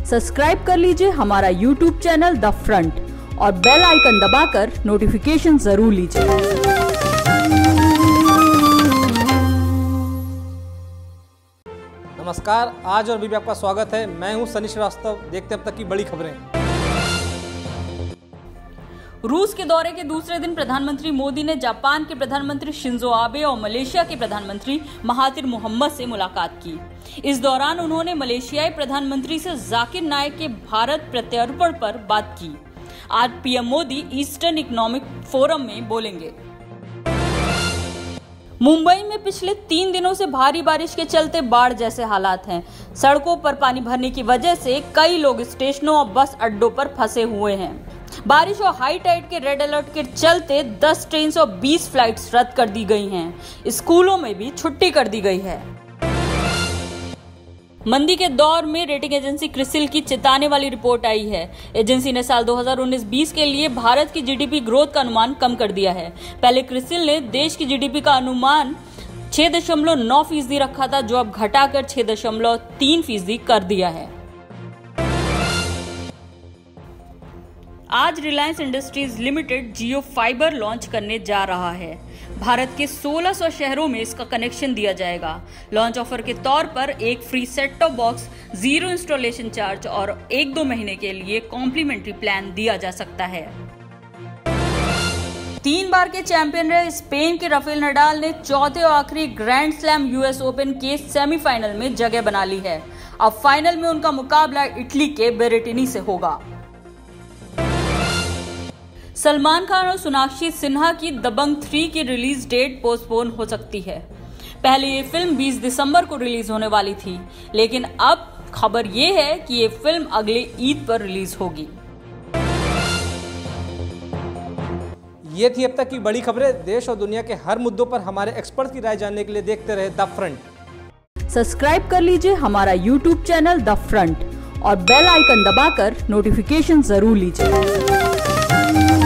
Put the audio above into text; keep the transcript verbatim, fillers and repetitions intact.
Subscribe कर लीजिए हमारा यूट्यूब चैनल द फ्रंट और बेल आइकन दबाकर नोटिफिकेशन जरूर लीजिए। नमस्कार, आज और भी आपका स्वागत है। मैं हूं सनी श्रीवास्तव। देखते हैं अब तक की बड़ी खबरें। रूस के दौरे के दूसरे दिन प्रधानमंत्री मोदी ने जापान के प्रधानमंत्री शिंजो आबे और मलेशिया के प्रधानमंत्री महातिर मोहम्मद से मुलाकात की। इस दौरान उन्होंने मलेशियाई प्रधानमंत्री से जाकिर नाइक के भारत प्रत्यर्पण पर बात की। आज PM Modi Eastern Economic Forum में बोलेंगे। मुंबई में पिछले तीन दिनों से भारी बारिश के चलते बाढ़ जैसे हालात हैं। सड़कों पर पानी भरने की वजह से कई लोग स्टेशनों और बस अड्डों पर फंसे हुए हैं। बारिश और हाई टाइड के रेड अलर्ट के चलते दस ट्रेन और बीस फ्लाइट्स रद्द कर दी गई हैं। स्कूलों में भी छुट्टी कर दी गई है। मंदी के दौर में रेटिंग एजेंसी क्रिसिल की चेताने वाली रिपोर्ट आई है। एजेंसी ने साल दो हज़ार उन्नीस बीस के लिए भारत की जीडीपी ग्रोथ का अनुमान कम कर दिया है। पहले क्रिसिल ने देश की जीडीपी का अनुमान छह दशमलव नौ फीसदी रखा था, जो अब घटाकर छह दशमलव तीन फीसदी कर दिया है। आज Reliance Industries Limited Jio fiber launch करने जा रहा है। भारत के सोलह सौ शहरों में इसका कनेक्शन दिया जाएगा। लॉन्च ऑफर के तौर पर एक free set top box, zero installation charge और एक दो महीने के लिए कॉम्प्लीमेंट्री प्लान दिया जा सकता है। तीन बार के चैंपियन रहे स्पेन के राफेल नडाल ने चौथे और आखिरी ग्रैंड स्लैम यूएस ओपन के सेमीफाइनल में जगह बना ली है। अब फाइनल में उनका मुकाबला इटली के बेरेटिनी से होगा। सलमान खान और सोनाक्षी सिन्हा की दबंग थ्री की रिलीज डेट पोस्टपोन हो सकती है। पहले ये फिल्म बीस दिसंबर को रिलीज होने वाली थी, लेकिन अब खबर ये है कि ये फिल्म अगले ईद पर रिलीज होगी। ये थी अब तक की बड़ी खबरें। देश और दुनिया के हर मुद्दों पर हमारे एक्सपर्ट की राय जानने के लिए देखते रहे द फ्रंट। सब्सक्राइब कर लीजिए हमारा यूट्यूब चैनल द फ्रंट और बेल आइकन दबाकर नोटिफिकेशन जरूर लीजिए।